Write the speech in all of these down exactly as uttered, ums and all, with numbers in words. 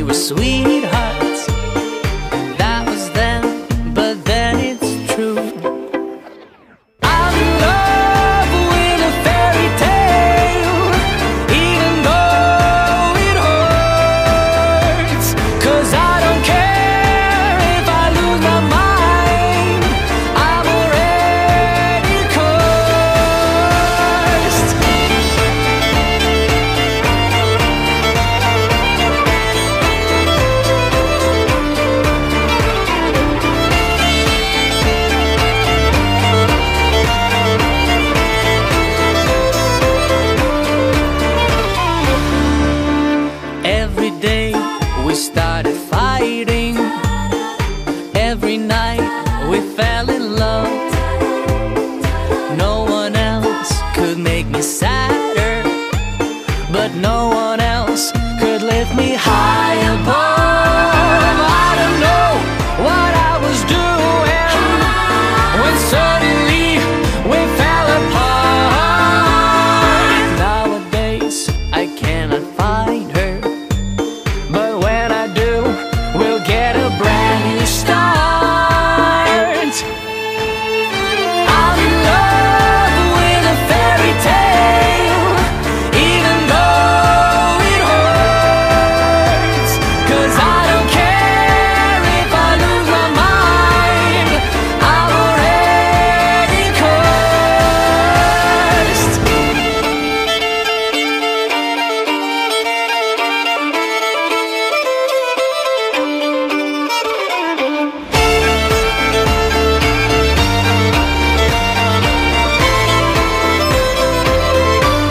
were sweethearts. That was then, but then it's true. I'm in love with a fairy tale, even though it hurts. 'Cause I don't care if I lose my mind, I'm already cursed. Every day we started fighting. Every night we fell in love. No one else could make me sadder, but no one else could lift me high above. I don't know what I was doing when suddenly we fell apart. Nowadays I cannot find her, but when I do, we'll get a brand new start. I'm in love with a fairy tale, even though it hurts. 'Cause I don't care if I lose my mind, I'm already cursed.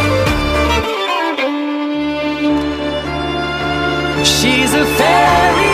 She's a fairy